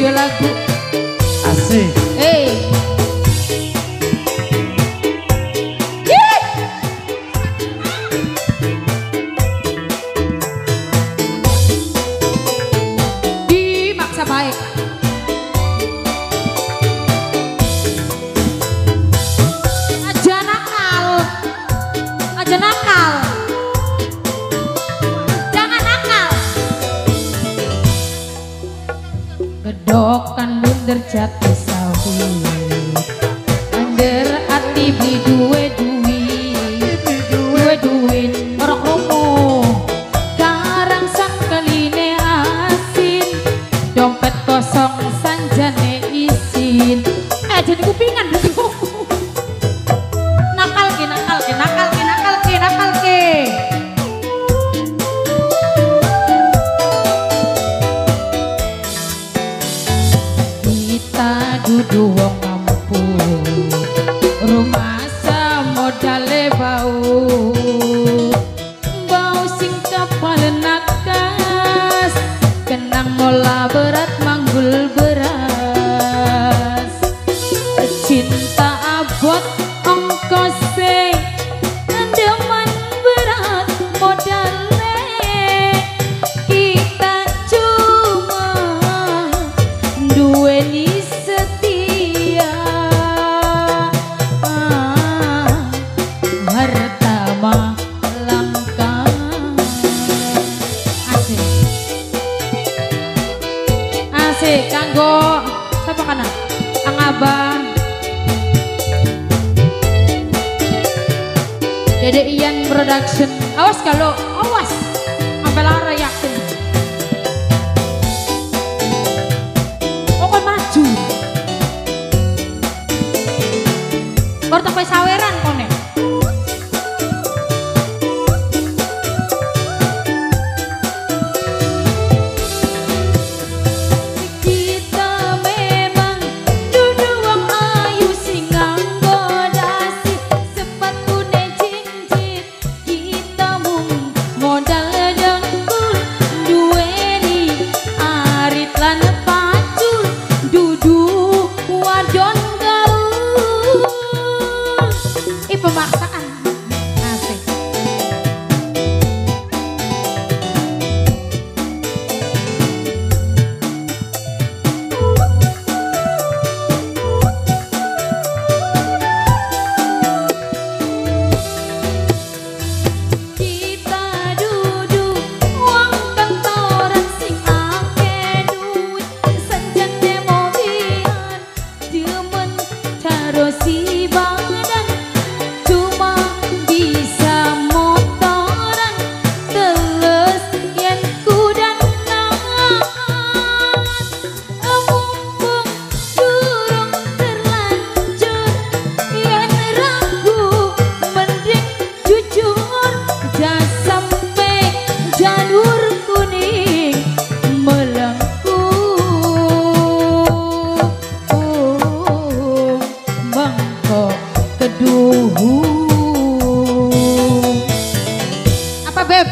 video lagu. Asik. Dimaksa baik. Aja nakal. Aja nakal. Jangan nakal. Gedokan bunder jati sawit. Under ati beli duit orok romo karang sang keline asin dompet kosong sanjane isin jadi kupingan nakal ke kita dudu wong mampu rumah modale bau sing kapal nakas kenang mola berat manggul beras cinta abot ongkose demen berat modale kita cuma duweni setia pertama langkah asik kanggo siapa kana Ang Abah Dede Ian Production awas kalau awas sampai lara yakin pokoknya maju baru sampai saweran kone. Pemaksaan asik kita duduk uang kantoran sing ake duit senjata mobilan demen taruh si badan cuma bisa motoran teles yen kudan mumpung durung terlanjur yen ragu mending jujur jangan sampai jalur kuning melengkung mangkok keduhu apa beb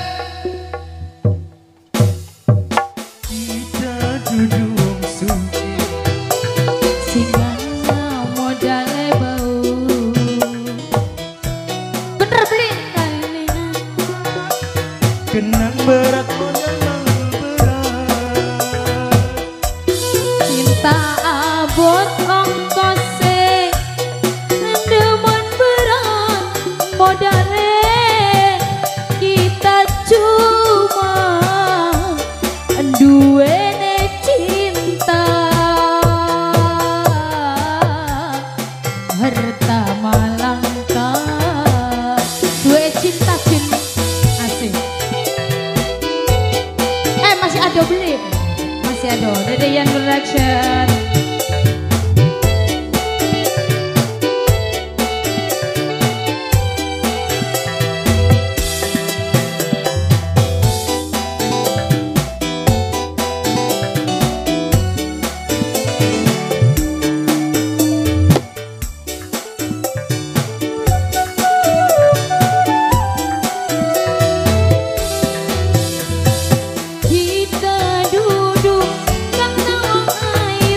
Kita duduk suci singa modale bau bener beli kalina kenang berat modal berat cinta abot ongkose demen berat modale kita cuma duwene cinta pertama langkah duwe cinta cin asik masih ada beli masih ada Dede Ian Production. Kita duduk kang nawang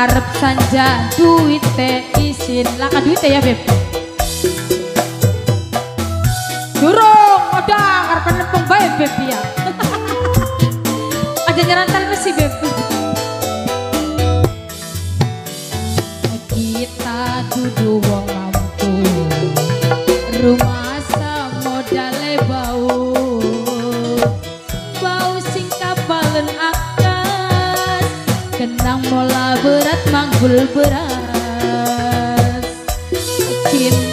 arep sanja duite isin laka duite ya beb durung udah karena nempung bae beb ya aja nyerantal mesi beb kita dudu wong lampu rumah modale bau sing kapalen akas kenang mola berat manggul beras cinta